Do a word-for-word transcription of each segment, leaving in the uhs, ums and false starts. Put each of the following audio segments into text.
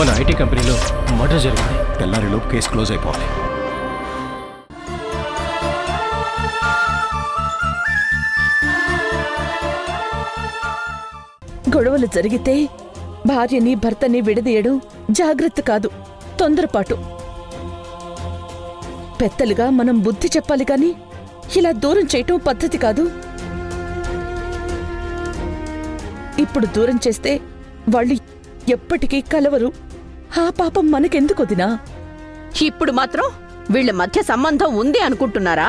మన ఐటీ కంపెనీలో మర్డర్ జరిగింది. తెల్లారిలోపు కేసు క్లోజ్ అయిపోవాలి. గొడవలు జరిగితే భార్యని భర్తని విడదీయడం జాగ్రత్త కాదు, తొందరపాటు. పెద్దలుగా మనం బుద్ధి చెప్పాలి కాని ఇలా దూరం చేయటం పద్ధతి కాదు. ఇప్పుడు దూరం చేస్తే వాళ్ళు ఎప్పటికీ కలవరు. ఆ పాపం మనకెందుకొదినా? ఇప్పుడు మాత్రం వీళ్ళ మధ్య సంబంధం ఉంది అనుకుంటున్నారా?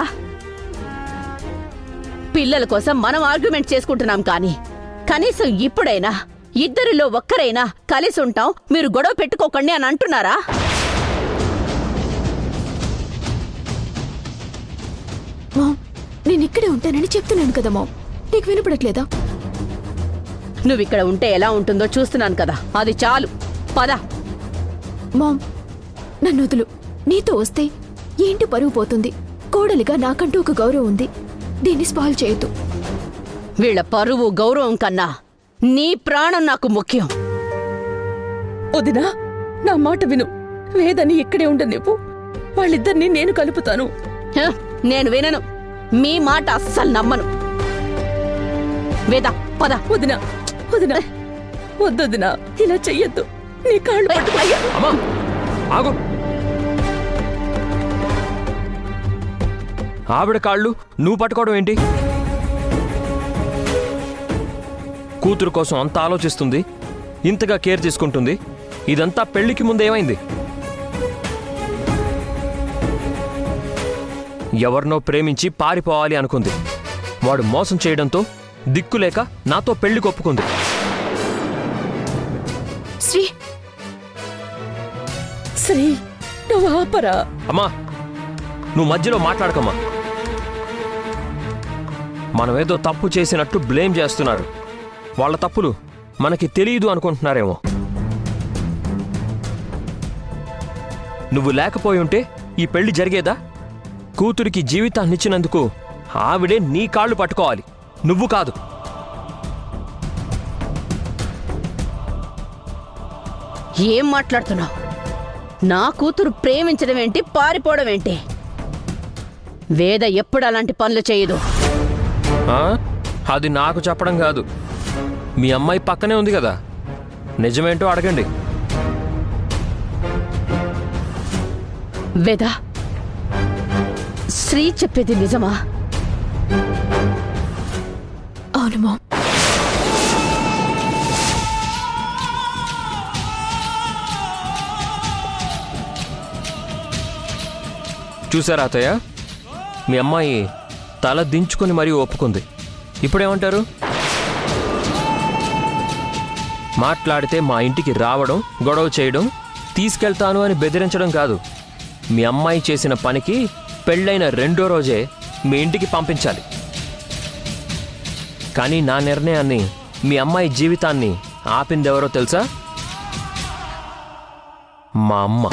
పిల్లల కోసం మనం ఆర్గ్యుమెంట్ చేసుకుంటున్నాం కానీ కనీసం ఇప్పుడైనా ఇద్దరిలో ఒక్కరైనా కలిసి ఉంటాం, మీరు గొడవ పెట్టుకోకండి అని అంటున్నారా? మామ్, నేను ఇక్కడే ఉంటానని చెప్తున్నాను కదా మామ్, నీకు వినపడట్లేదా? నువ్విక్కడ ఉంటే ఎలా ఉంటుందో చూస్తున్నాను కదా, అది చాలు. పద. మామ్, నన్ను వదులు. నీతో వస్తే ఏంటి పరువు పోతుంది. కోడలిగా నాకంటూ ఒక గౌరవం ఉంది, దీన్ని స్పాయిల్ చేయొద్దు. వీళ్ళ పరువు గౌరవం కన్నా నీ ప్రాణం నాకు ముఖ్యం. వదినా, నా మాట విను. వేదని ఇక్కడే ఉండనివ్వు. వాళ్ళిద్దరినీ నేను కలుపుతాను. హ, నేను వినను. మీ మాట అస్సలు నమ్మను. వేద, పద. వదినా, వదినా, వద్దొదినా, ఇలా చెయ్యొద్దు. నీ కాళ్ళు పట్టుకోయ్యా. అమ్మా ఆగు. ఆవిడ కాళ్ళు నువ్వు పట్టుకోవడం ఏంటి? కూతురు కోసం అంత ఆలోచిస్తుంది, ఇంతగా కేర్ తీసుకుంటుంది. ఇదంతా పెళ్లికి ముందేమైంది? ఎవరినో ప్రేమించి పారిపోవాలి అనుకుంది. వాడు మోసం చేయడంతో దిక్కులేక నాతో పెళ్లి కొప్పుకుంది. శ్రీ శ్రీ, నువ్వు ఆపరా. అమ్మా, నువ్వు మధ్యలో మాట్లాడకమ్మా. మనమేదో తప్పు చేసినట్టు బ్లేమ్ చేస్తున్నారు. వాళ్ళ తప్పులు మనకి తెలియదు అనుకుంటున్నారేమో. నువ్వు లేకపోయి ఉంటే ఈ పెళ్లి జరిగేదా? కూతురికి జీవితాన్నిచ్చినందుకు ఆవిడే నీ కాళ్ళు పట్టుకోవాలి, నువ్వు కాదు. ఏం మాట్లాడుతున్నావు? నా కూతురు ప్రేమించడం ఏంటి, పారిపోవడం ఏంటి? వేద ఎప్పుడు అలాంటి పనులు చేయదు. అది నాకు చెప్పడం కాదు, మీ అమ్మాయి పక్కనే ఉంది కదా, నిజమేంటో అడగండి. వేద, శ్రీ చెప్పేది నిజమా? అవును మామ్. చూసారా అత్తయ్య, మీ అమ్మాయి తల దించుకొని మరీ ఒప్పుకుంది. ఇప్పుడేమంటారు? మాట్లాడితే మా ఇంటికి రావడం, గొడవ చేయడం, తీసుకెళ్తాను అని బెదిరించడం కాదు. మీ అమ్మాయి చేసిన పనికి పెళ్ళైన రెండో రోజే మీ ఇంటికి పంపించాలి. కానీ నా నిర్ణయాన్ని, మీ అమ్మాయి జీవితాన్ని ఆపిందెవరో తెలుసా? మా అమ్మ.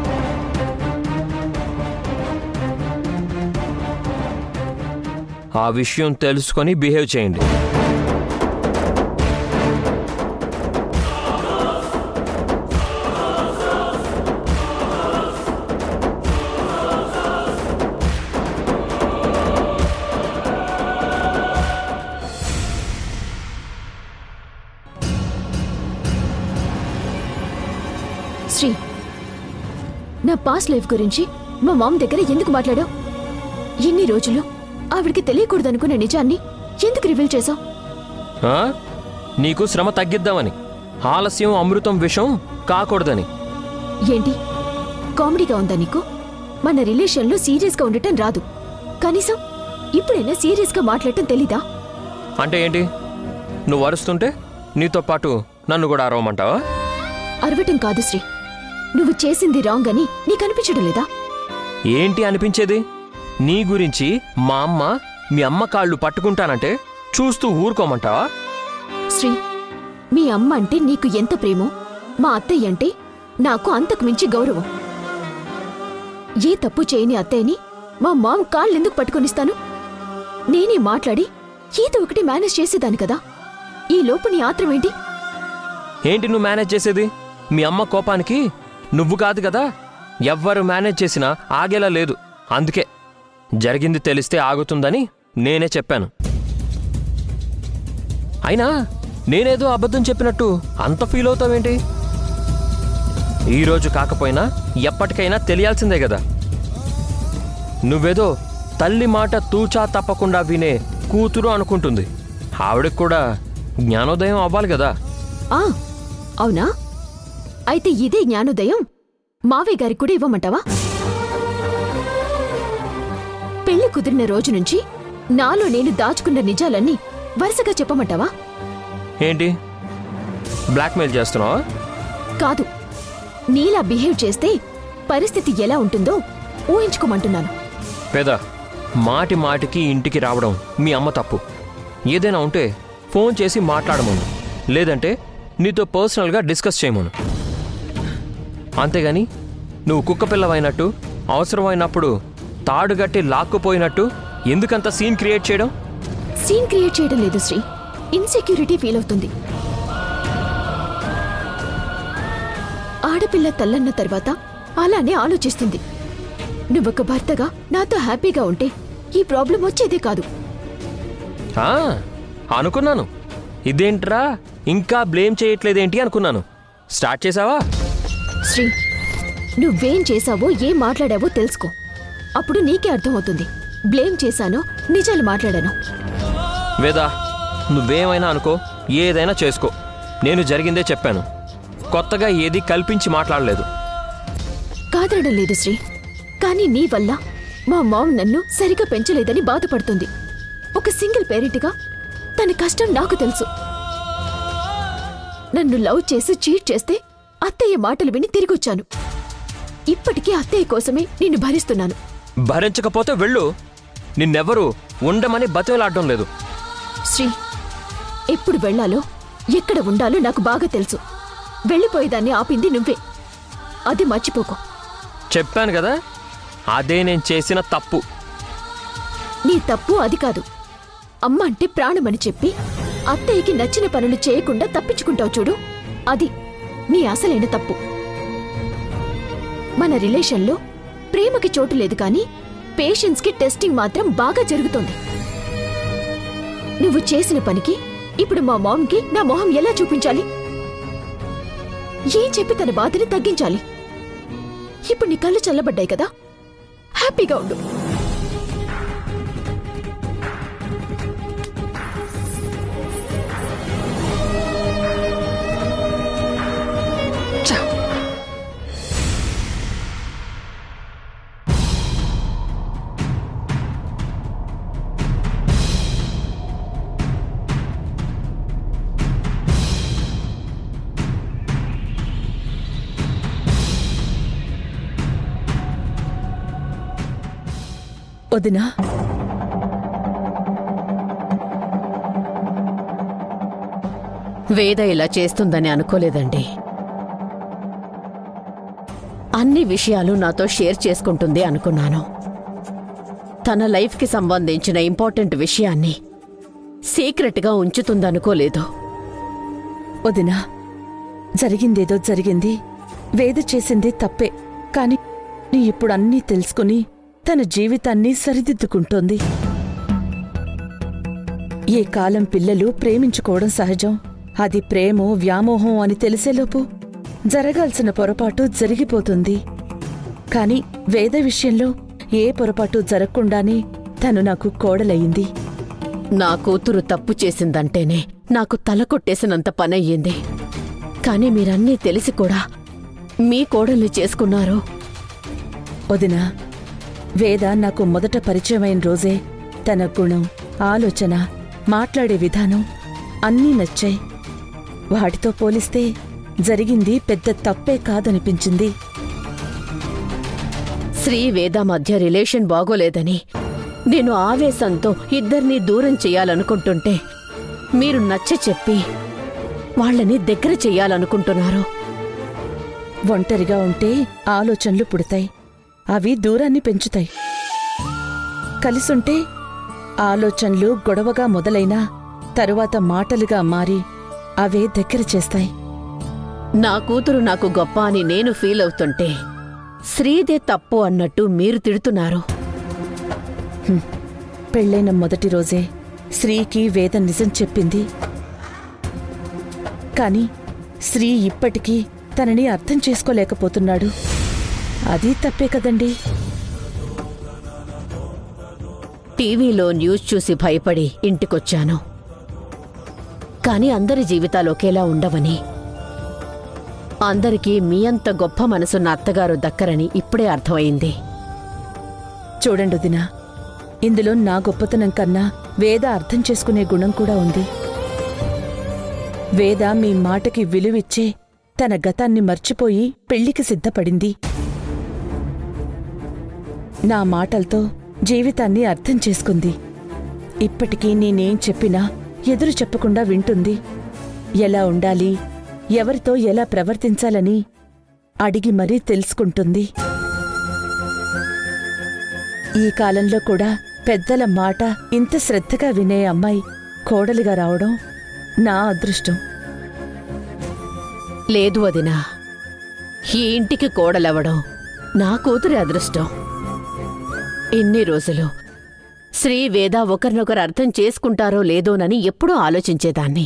ఆ విషయం తెలుసుకొని బిహేవ్ చేయండి. శ్రీ, నా పాస్ట్ లైఫ్ గురించి మా మామ్ దగ్గర ఎందుకు మాట్లాడావు? ఎన్ని రోజులు ఆవిడికి తెలియకూడదనుకున్న నిజాన్ని ఎందుకు రివీల్ చేశావు? నీకు శ్రమ తగ్గిద్దామని, ఆలస్యం అమృతం విషం కాకూడదని. ఏంటి కామెడీగా ఉందా నీకు? మన రిలేషన్లో సీరియస్గా ఉండటం రాదు, కనీసం ఇప్పుడైనా సీరియస్గా మాట్లాడటం తెలీదా? అంటే ఏంటి? నువ్వు అరుస్తుంటే నీతో పాటు నన్ను కూడా అరవమంటావా? అరవటం కాదు శ్రీ, నువ్వు చేసింది రాంగ్ అని నీకు అనిపించడం లేదా? ఏంటి అనిపించేది? నీ గురించి మా అమ్మ, మీ అమ్మ కాళ్ళు పట్టుకుంటానంటే చూస్తూ ఊరుకోమంటావా? శ్రీ, మీ అమ్మ అంటే నీకు ఎంత ప్రేమో, మా అత్తయ్య అంటే నాకు అంతకు మించి గౌరవం. ఏ తప్పు చేయని అత్తయ్యని మా మామ్ కాళ్ళెందుకు పట్టుకొనిస్తాను? నేనే మాట్లాడి ఏదో ఒకటి మేనేజ్ చేసేదాన్ని కదా. ఈ లోపు నీ ఆత్రం ఏంటి? ఏంటి నువ్వు మేనేజ్ చేసేది? మీ అమ్మ కోపానికి నువ్వు కాదు కదా, ఎవ్వరు మేనేజ్ చేసినా ఆగేలా లేదు. అందుకే జరిగింది తెలిస్తే ఆగుతుందని నేనే చెప్పాను. అయినా నేనేదో అబద్ధం చెప్పినట్టు అంత ఫీల్ అవుతావేంటి? ఈరోజు కాకపోయినా ఎప్పటికైనా తెలియాల్సిందే కదా. నువ్వేదో తల్లి మాట తూచా తప్పకుండా వినే కూతురు అనుకుంటుంది. ఆవిడకు కూడా జ్ఞానోదయం అవ్వాలి కదా. ఆ అవునా? అయితే ఇదే జ్ఞానోదయం మావయ్య గారికి కూడా ఇవ్వమంటావా? పెళ్లి కుదిరిన రోజు నుంచి నాలో నేను దాచుకున్న నిజాలన్నీ వరుసగా చెప్పమంటావా? ఏంటి బ్లాక్మెయిల్ చేస్తున్నావా? కాదు, నీలా బిహేవ్ చేస్తే పరిస్థితి ఎలా ఉంటుందో ఊహించుకోమంటున్నాను. పేద మాటి మాటికి ఇంటికి రావడం మీ అమ్మ తప్పు. ఏదైనా ఉంటే ఫోన్ చేసి మాట్లాడమను, లేదంటే నీతో పర్సనల్గా డిస్కస్ చేయమను. అంతేగాని నువ్వు కుక్కపిల్లవైనట్టు అవసరమైనప్పుడు తాడుగట్టి లాక్కుపోయినట్టు ఎందుకంత సీన్ క్రియేట్ చేయడం? సీన్ క్రియేట్ చేయడం లేదు శ్రీ, ఇన్సెక్యూరిటీ ఫీల్ అవుతుంది. ఆడపిల్ల తల్లన్న తర్వాత అలానే ఆలోచిస్తుంది. నువ్వొక భర్తగా నాతో హ్యాపీగా ఉంటే ఈ ప్రాబ్లం వచ్చేదే కాదు. ఆ, అనుకున్నాను. ఇదేంట్రా ఇంకా బ్లేమ్ చేయట్లేదేంటి అనుకున్నాను. స్టార్ట్ చేసావా? శ్రీ, నువ్వేం చేశావో ఏం మాట్లాడావో తెలుసుకో, అప్పుడు నీకే అర్థమవుతుంది. బ్లేమ్ చేశానో నిజాలు మాట్లాడాను. వేదా, నువ్వేమైనా అనుకో, ఏదైనా చేసుకో. నేను జరిగిందే చెప్పాను, కొత్తగా ఏది కల్పించి మాట్లాడలేదు. కాదనడం లేదు శ్రీ, కానీ నీ వల్ల మా మామ్ నన్ను సరిగా పెంచలేదని బాధపడుతుంది. ఒక సింగిల్ పేరెంట్గా తన కష్టం నాకు తెలుసు. నన్ను లవ్ చేసి చీట్ చేస్తే అత్తయ్య మాటలు విని తిరిగొచ్చాను. ఇప్పటికీ అత్తయ్య కోసమే నిన్ను భరిస్తున్నాను. భరించకపోతే వెళ్ళు. నిన్నెవరూ ఉండమని బతిలాడడం లేదు. శ్రీ, ఎప్పుడు వెళ్లాలో ఎక్కడ ఉండాలో నాకు బాగా తెలుసు. వెళ్ళిపోయేదాన్ని ఆపింది నువ్వే, అది మర్చిపోకు. చెప్పాను కదా, అదే నేను చేసిన తప్పు. నీ తప్పు అది కాదు. అమ్మ అంటే ప్రాణమని చెప్పి అత్తయ్యకి నచ్చిన పనులు చేయకుండా తప్పించుకుంటావు చూడు, అది నీ అసలైన తప్పు. మన రిలేషన్లో ప్రేమకి చోటు లేదు, కానీ పేషెన్స్కి టెస్టింగ్ మాత్రం బాగా జరుగుతోంది. నువ్వు చేసిన పనికి ఇప్పుడు మా మామ్కి నా మొహం ఎలా చూపించాలి? ఏం చెప్పి తన బాధని తగ్గించాలి? ఇప్పుడు నీ కళ్ళు చల్లబడ్డాయి కదా, హ్యాపీగా ఉండు. వదినా, వేద ఇలా చేస్తుందని అనుకోలేదండి. అన్ని విషయాలు నాతో షేర్ చేసుకుంటుంది అనుకున్నాను. తన లైఫ్కి సంబంధించిన ఇంపార్టెంట్ విషయాన్ని సీక్రెట్గా ఉంచుతుందనుకోలేదు. వదినా, జరిగిందేదో జరిగింది. వేద చేసింది తప్పే, కాని నీ ఇప్పుడు అన్నీ తెలుసుకుని తన జీవితాన్ని సరిదిద్దుకుంటోంది. ఏ కాలం పిల్లలు ప్రేమించుకోవడం సహజం. అది ప్రేమో వ్యామోహం అని తెలిసేలోపు జరగాల్సిన పొరపాటు జరిగిపోతుంది. కాని వేద విషయంలో ఏ పొరపాటు జరగకుండానే తను నాకు కోడలయ్యింది. నా కూతురు తప్పు చేసిందంటేనే నాకు తల కొట్టేసినంత పనయ్యింది. కాని మీరన్నీ తెలిసి కూడా మీ కోడల్ని చేసుకున్నారు. వదినా, వేద నాకు మొదట పరిచయమైన రోజే తన గుణం, ఆలోచన, మాట్లాడే విధానం అన్నీ నచ్చాయి. వాటితో పోలిస్తే జరిగింది పెద్ద తప్పే కాదనిపించింది. శ్రీ వేద మధ్య రిలేషన్ బాగోలేదని నేను ఆవేశంతో ఇద్దరినీ దూరం చెయ్యాలనుకుంటుంటే మీరు నచ్చ చెప్పి వాళ్ళని దగ్గర చెయ్యాలనుకుంటున్నారు. ఒంటరిగా ఉంటే ఆలోచనలు పుడతాయి, అవి దూరాన్ని పెంచుతాయి. కలిసుంటే ఆలోచనలు గొడవగా మొదలైనా తరువాత మాటలుగా మారి అవే దగ్గర చేస్తాయి. నా కూతురు నాకు గొప్ప అని నేను ఫీల్ అవుతుంటే శ్రీదే తప్పు అన్నట్టు మీరు తిడుతున్నారు. పెళ్ళైన మొదటి రోజే శ్రీకి వేద నిజం చెప్పింది. కాని శ్రీ ఇప్పటికీ తనని అర్థం చేసుకోలేకపోతున్నాడు. అది తప్పే కదండి. టీవీలో న్యూస్ చూసి భయపడి ఇంటికొచ్చాను. కాని అందరి జీవితాలు ఒకేలా ఉండవని, అందరికీ మీ అంత గొప్ప మనసున్న అత్తగారు దక్కరని ఇప్పుడే అర్థమైంది. చూడండి వదినా, ఇందులో నా గొప్పతనం కన్నా వేద అర్థం చేసుకునే గుణం కూడా ఉంది. వేద మీ మాటకి విలువిచ్చే తన గతాన్ని మర్చిపోయి పెళ్లికి సిద్ధపడింది. నా మాటలతో జీవితాన్ని అర్థం చేసుకుంది. ఇప్పటికీ నేనేం చెప్పినా ఎదురు చెప్పకుండా వింటుంది. ఎలా ఉండాలి, ఎవరితో ఎలా ప్రవర్తించాలని అడిగి మరీ తెలుసుకుంటుంది. ఈ కాలంలో కూడా పెద్దల మాట ఇంత శ్రద్ధగా వినే అమ్మాయి కోడలిగా రావడం నా అదృష్టం. లేదు వదినా, ఈ ఇంటికి కోడలవడం నా కూతురి అదృష్టం. ఇన్ని రోజులు శ్రీ వేద ఒకరినొకరు అర్థం చేసుకుంటారో లేదోనని ఎప్పుడూ ఆలోచించేదాన్ని.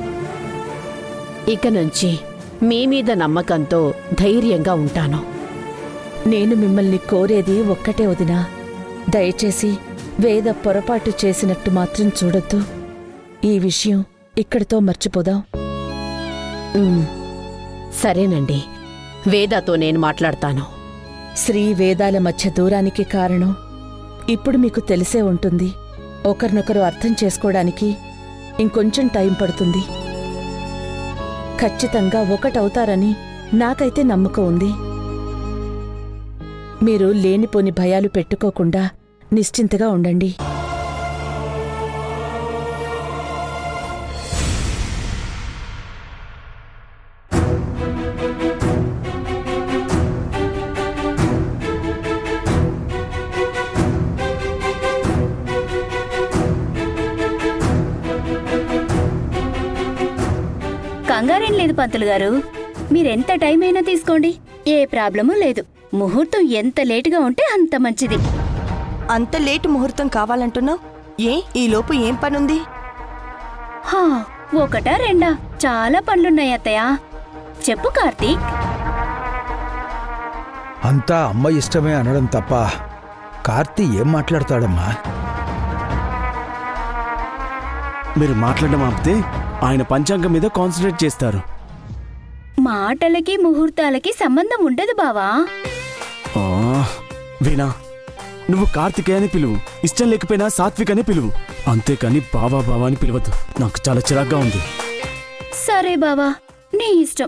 ఇక నుంచి మీ మీద నమ్మకంతో ధైర్యంగా ఉంటాను. నేను మిమ్మల్ని కోరేది ఒక్కటే వదినా, దయచేసి వేద పొరపాటు చేసినట్టు మాత్రం చూడొద్దు. ఈ విషయం ఇక్కడితో మర్చిపోదాం. ఉమ్, సరేనండి, వేదాతో నేను మాట్లాడతాను. శ్రీ వేదాల మధ్య దూరానికి కారణం ఇప్పుడు మీకు తెలిసే ఉంటుంది. ఒకరినొకరు అర్థం చేసుకోవడానికి ఇంకొంచెం టైం పడుతుంది. ఖచ్చితంగా ఒకటవుతారని నాకైతే నమ్మకం ఉంది. మీరు లేనిపోని భయాలు పెట్టుకోకుండా నిశ్చింతగా ఉండండి. కంగారేం లేదు పంతులు గారు, మీరెంత టైం అయినా తీసుకోండి, ఏ ప్రాబ్లమూ లేదు. ముహూర్తం ఎంత లేటుగా ఉంటే అంత మంచిది. అంత లేటు ముహూర్తం కావాలంటున్నావు? ఏ ఈలోపు ఏం పనుంది? హా, ఒకటా రెండా, చాలా పనులున్నాయి అత్తయ్య. చెప్పు కార్తీక్. అంతా అమ్మ ఇష్టమే అనడం తప్ప కార్తీ ఏం మాట్లాడతాడమ్మా? మీరు మాట్లాడడం ఆపితే ఆయన పంచాంగం మీద కాన్సన్ట్రేట్ చేస్తారు. మాటలకి ముహూర్తాలకి సంబంధం ఉండదు బావా. వీణా, నువ్వు కార్తికేయ అని పిలువు, ఇష్టం లేకపోయినా సాత్విక్ అని పిలువు, అంతేకాని బావా బావా అని పిలవద్దు. నాకు చాలా చిరాగ్గా ఉంది. సరే బావా, నీ ఇష్టం.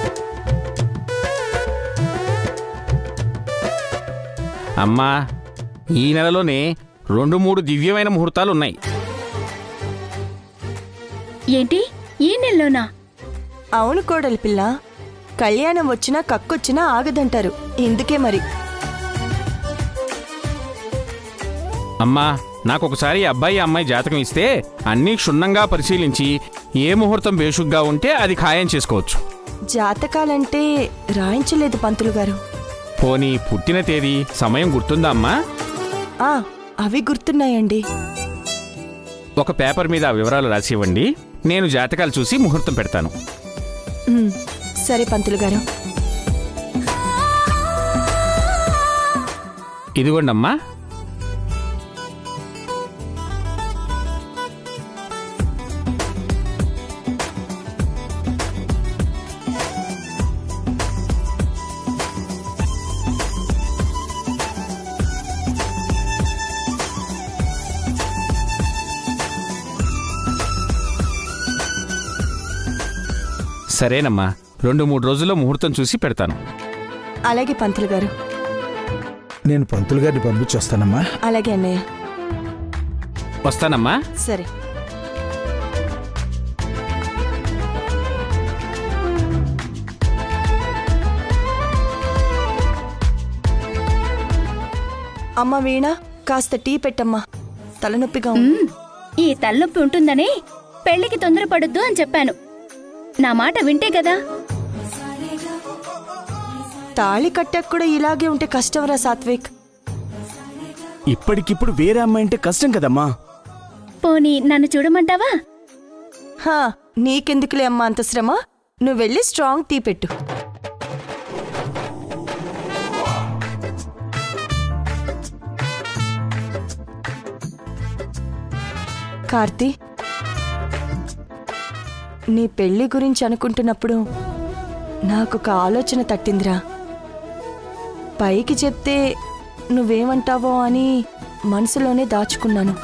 అమ్మా, ఈ నెలలోనే రెండు మూడు దివ్యమైన ముహూర్తాలున్నాయి. ఏంటి, ఈ నెలలోనా? అవును కోడలి పిల్ల, కళ్యాణం వచ్చినా కక్కొచ్చినా ఆగదంటారు. ఇందుకే మరి. అమ్మా, నాకొకసారి అబ్బాయి అమ్మాయి జాతకం ఇస్తే అన్నీ క్షుణ్ణంగా పరిశీలించి ఏ ముహూర్తం బేషుగ్గా ఉంటే అది ఖాయం చేసుకోవచ్చు. జాతకాలంటే రాయించలేదు పంతులు గారు. పోనీ పుట్టిన తేదీ సమయం గుర్తుందా అమ్మా? ఆ అవి గుర్తున్నాయండి. ఒక పేపర్ మీద ఆ వివరాలు రాసి ఇవ్వండి, నేను జాతకాలు చూసి ముహూర్తం పెడతాను. సరే పంతులు గారు. ఇదిగోండమ్మా. సరేనమ్మా, రెండు మూడు రోజుల్లో ముహూర్తం చూసి పెడతాను. అలాగే పంతులు గారు. నేను పంతులు గారిని పంపించొస్తానమ్మా. అలాగే అన్నయ్య. వస్తానమ్మా. సరే. అమ్మ వీణ, కాస్త టీ పెట్టమ్మా, తలనొప్పిగా ఉంది. ఈ తలనొప్పి ఉంటుందని పెళ్లికి తొందరపడొద్దు అని చెప్పాను. నా మాట వింటే కదా. తాళి కట్టాక కూడా ఇలాగే ఉంటే కష్టంరా సాత్విక్. ఇప్పటికిప్పుడు వేరే అమ్మాయి అంటే కష్టం కదమ్మా. పోనీ నన్ను చూడమంటావా? హా, నీకెందుకులే అమ్మా అంత శ్రమ. నువ్వు వెళ్ళి స్ట్రాంగ్ టీ పెట్టు. కార్తీ, నీ పెళ్లి గురించి అనుకుంటున్నప్పుడు నాకొక ఆలోచన తట్టిందిరా. పైకి చెప్తే నువ్వేమంటావో అని మనసులోనే దాచుకున్నాను.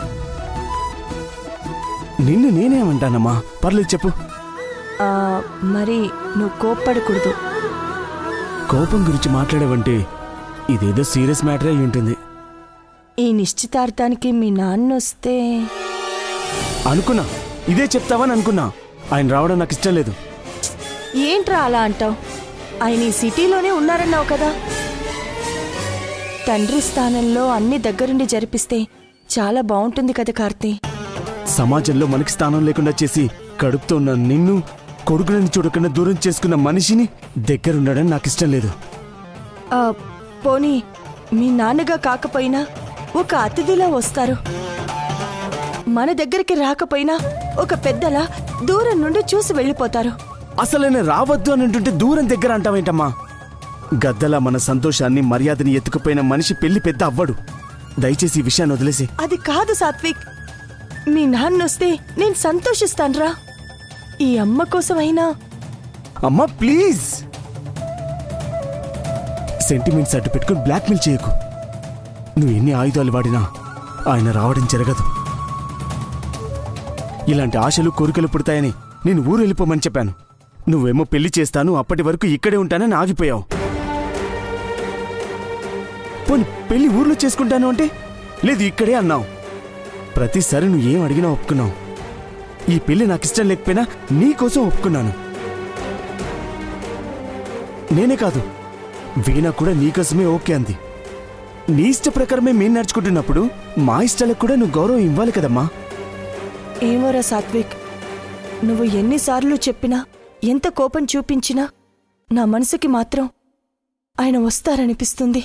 నిన్ను నేనేమంటానమ్మా, పర్లేదు చెప్పు. ఆ, మరి నువ్వు కోప్పడకూడదు. కోపం గురించి మాట్లాడేవంటే ఇదేదో సీరియస్ మ్యాటర్ అయి ఉంటుంది. ఈ నిశ్చితార్థానికి మీ నాన్న వస్తే అనుకున్నా ఇదే చెప్తావని అనుకున్నా. ఆయన రావడం నాకు ఇష్టం లేదు. ఏంట్రా అలా అంటావు? ఆయన ఈ సిటీలోనే ఉన్నారన్నావు కదా. తండ్రి స్థానంలో అన్ని దగ్గరుండి జరిపిస్తే చాలా బాగుంటుంది కదా కార్తీ. సమాజంలో మనకి స్థానం లేకుండా చేసి కడుపుతో ఉన్న నిన్ను, కొడుకులని చూడకుండా దూరం చేసుకున్న మనిషిని దగ్గరుండడం నాకు ఇష్టం లేదు. ఆ, పోనీ మీ నాన్నగా కాకపోయినా ఒక అతిథిలా వస్తారు. మన దగ్గరికి రాకపోయినా ఒక పెద్దలా దూరం నుండి చూసి వెళ్ళిపోతారు. అసలు నేను రావద్దు అని అంటుంటే దూరం దగ్గర అంటావేంటమ్మా? గద్దలా మన సంతోషాన్ని, మర్యాదని ఎత్తుకుపోయిన మనిషి పెళ్లి పెద్ద అవ్వడు. దయచేసి ఈ విషయాన్ని వదిలేసి. అది కాదు సాత్విక్, మీ నాన్నొస్తే నేను సంతోషిస్తాన్రా. ఈ అమ్మ కోసమైనా. అమ్మా ప్లీజ్, సెంటిమెంట్స్ అడ్డు పెట్టుకుని బ్లాక్మెయిల్ చేయకు. నువ్వు ఎన్ని ఆయుధాలు వాడినా ఆయన రావడం జరగదు. ఇలాంటి ఆశలు కోరికలు పుడతాయని నేను ఊరు వెళ్ళిపోమని చెప్పాను. నువ్వేమో పెళ్లి చేస్తాను, అప్పటి వరకు ఇక్కడే ఉంటానని ఆగిపోయావు. పోనీ పెళ్లి ఊర్లో చేసుకుంటాను అంటే లేదు ఇక్కడే అన్నావు. ప్రతిసారి నువ్వు ఏం అడిగినా ఒప్పుకున్నావు. ఈ పెళ్లి నాకు ఇష్టం లేకపోయినా నీకోసం ఒప్పుకున్నాను. నేనే కాదు, వీణ కూడా నీకోసమే ఓకే అంది. నీ ఇష్ట ప్రకారమే మేము నడుచుకుంటున్నప్పుడు మా ఇష్టాలకు కూడా నువ్వు గౌరవం ఇవ్వాలి కదమ్మా. ఏమోరా సాత్విక్, నువ్వు ఎన్నిసార్లు చెప్పినా, ఎంత కోపం చూపించినా నా మనసుకి మాత్రం ఆయన వస్తారనిపిస్తుంది.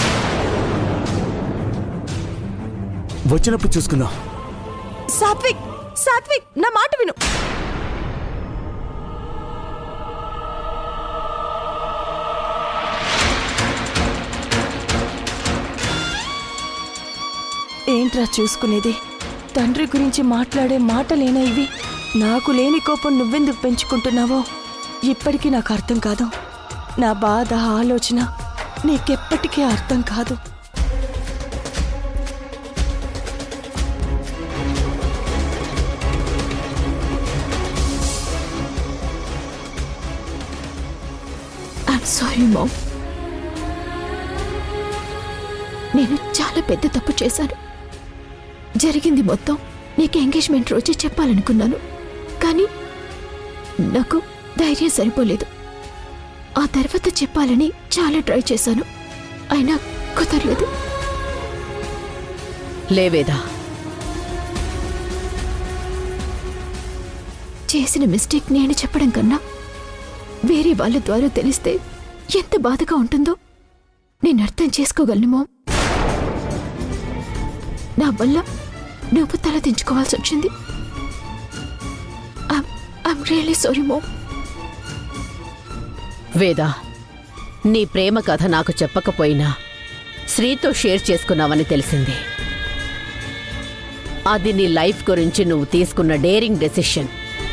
వచ్చినప్పుడు చూసుకుందాం. సాత్విక్, సాత్విక్ నా మాట విను. ఏంట్రా చూసుకునేది? తండ్రి గురించి మాట్లాడే మాటలేనా ఇవి? నాకు లేని కోపం నువ్వెందుకు పెంచుకుంటున్నావో ఇప్పటికీ నాకు అర్థం కాదు. నా బాధ, ఆలోచన నీకెప్పటికీ అర్థం కాదు. I'm sorry ma'am. నేను చాలా పెద్ద తప్పు చేశాను. జరిగింది మొత్తం నీకు ఎంగేజ్మెంట్ రోజే చెప్పాలనుకున్నాను, కానీ నాకు ధైర్యం సరిపోలేదు. ఆ తర్వాత చెప్పాలని చాలా ట్రై చేశాను, అయినా కుదరలేదు. లేవేదా, చేసిన మిస్టేక్ నేను చెప్పడం కన్నా వేరే వాళ్ళ ద్వారా తెలిస్తే ఎంత బాధగా ఉంటుందో నేను అర్థం చేసుకోగలను మామ్. నా వల్ల నువ్వు తల దించుకోవాల్సి వచ్చింది. I'm really sorry ma'am. Veda, నీ ప్రేమ కథ నాకు చెప్పకపోయినా శ్రీతో షేర్ చేసుకున్నావని తెలిసింది. అది నీ లైఫ్ గురించి నువ్వు తీసుకున్న డేరింగ్ డెసిషన్.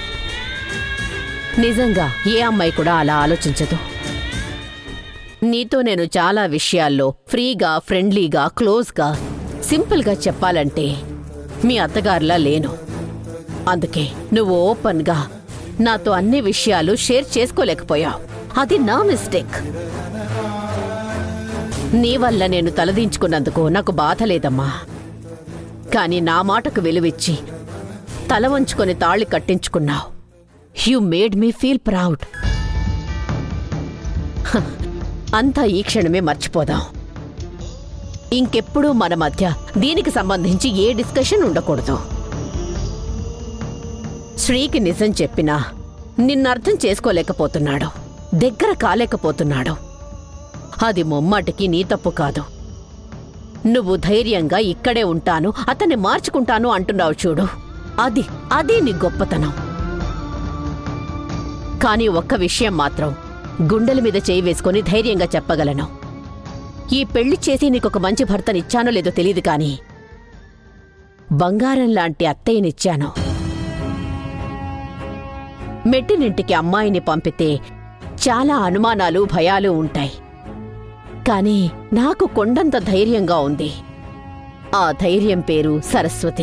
నిజంగా ఏ అమ్మాయి కూడా అలా ఆలోచించదు. నీతో నేను చాలా విషయాల్లో ఫ్రీగా, ఫ్రెండ్లీగా, క్లోజ్గా, సింపుల్గా చెప్పాలంటే మీ అత్తగారిలా లేను. అందుకే నువ్వు ఓపెన్గా నాతో అన్ని విషయాలు షేర్ చేసుకోలేకపోయావు. అది నా మిస్టేక్. నీ వల్ల నేను తలదించుకున్నందుకు నాకు బాధ లేదమ్మా. కానీ నా మాటకు విలువిచ్చి తల వంచుకొని తాళి కట్టించుకున్నావు. You made me feel proud. అంతా ఈ క్షణమే మర్చిపోదాం. ఇంకెప్పుడూ మన మధ్య దీనికి సంబంధించి ఏ డిస్కషన్ ఉండకూడదు. శ్రీకి నిజం చెప్పినా నిన్నర్థం చేసుకోలేకపోతున్నాడు, దగ్గర కాలేకపోతున్నాడు. అది ముమ్మాటికి నీ తప్పు కాదు. నువ్వు ధైర్యంగా ఇక్కడే ఉంటాను, అతన్ని మార్చుకుంటాను అంటున్నావు చూడు, అది అది నీ గొప్పతనం. కానీ ఒక్క విషయం మాత్రం గుండెల మీద చేయి వేసుకుని ధైర్యంగా చెప్పగలను. ఈ పెళ్లి చేసి నీకొక మంచి భర్తనిచ్చానో లేదో తెలియదు, కానీ బంగారం లాంటి అత్తయ్యనిచ్చాను. మెట్టినింటికి అమ్మాయిని పంపితే చాలా అనుమానాలు భయాలు ఉంటాయి, కానీ నాకు కొండంత ధైర్యంగా ఉంది. ఆ ధైర్యం పేరు సరస్వతి.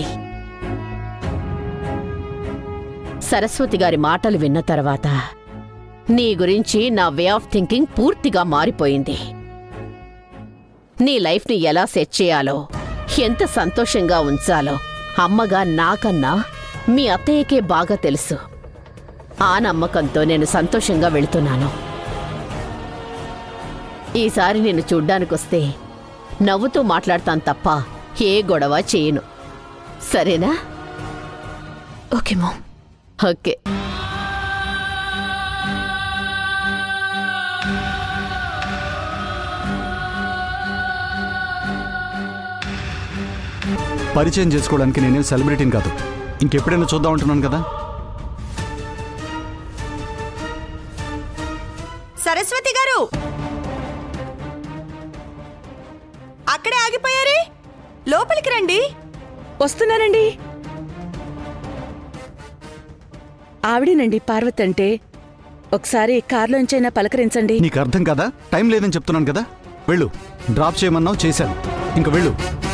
సరస్వతి గారి మాటలు విన్న తర్వాత నీ గురించి నా వే ఆఫ్ థింకింగ్ పూర్తిగా మారిపోయింది. నీ లైఫ్ని ఎలా సెట్ చేయాలో, ఎంత సంతోషంగా ఉంచాలో అమ్మగా నాకన్నా మీ అత్తయ్యకే బాగా తెలుసు. ఆ నమ్మకంతో నేను సంతోషంగా వెళుతున్నాను. ఈసారి నేను చూడ్డానికొస్తే నవ్వుతూ మాట్లాడతాను తప్ప ఏ గొడవ చేయను. సరేనా? Okay ma'am. ఓకే. పరిచయం చేసుకోవడానికి నేనేం సెలబ్రిటీని కాదు. ఇంకెప్పుడైనా చూద్దాం అంటున్నాను కదా. సరస్వతి గారు అక్కడే ఆగిపోయారే, లోపలికి రండి. వస్తున్నానండి. ఆవిడేనండి పార్వతి అంటే. ఒకసారి కార్లోంచైనా పలకరించండి. నీకు అర్థం కదా, టైం లేదని చెప్తున్నాను కదా. వెళ్ళు, డ్రాప్ చేయమన్నావు, చేశాను. ఇంక వెళ్ళు.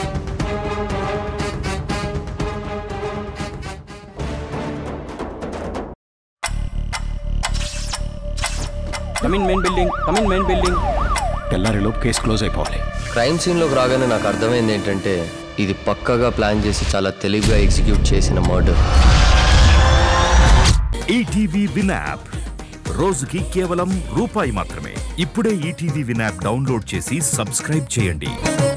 Come in main building, come in main building. తెల్లారిలోపు కేసు క్లోజ్ అయిపోవాలి. క్రైమ్ సీన్లోకి రాగానే నాకు అర్థమైంది ఏంటంటే ఇది పక్కగా ప్లాన్ చేసి చాలా తెలివిగా ఎగ్జిక్యూట్ చేసిన మర్డర్. ఈటీవీ విన్ యాప్ రోజుకి కేవలం రూపాయి మాత్రమే. ఇప్పుడే ఈటీవీ విన్ యాప్ డౌన్లోడ్ చేసి సబ్స్క్రైబ్ చేయండి.